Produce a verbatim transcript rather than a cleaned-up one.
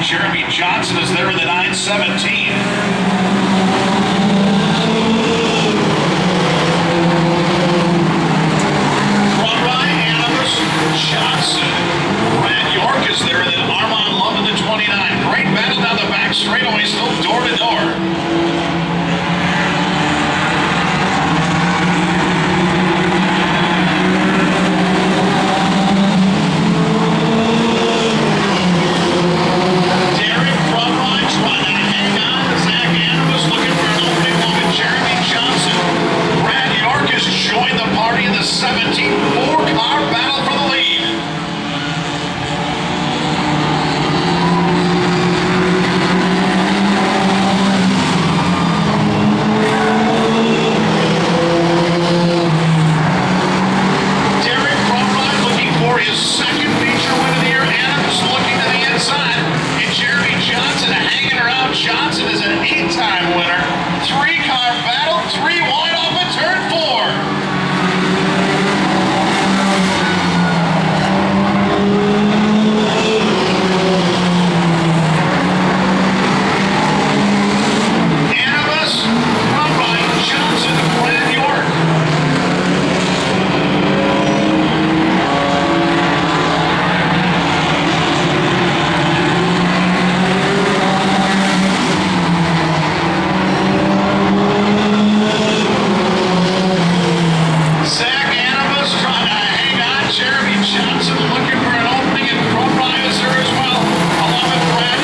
Jeremy Johnson is there in the nine seventeen. Front right, Anubis Johnson. Brad York is there, and then Armand Love in the twenty-nine. Great battle down the back straightaway, still door to door. Join the party in the seventeen. Four-car battle for the lead. Derek Crumrine looking for his second feature win of the year. Adams looking to the inside. And Jeremy Johnson hanging around. Johnson is an eight-time winner. Three-car battle. Three wide off at turn four. Johnson looking for an opening, and Crumrine is there as well, along with Brad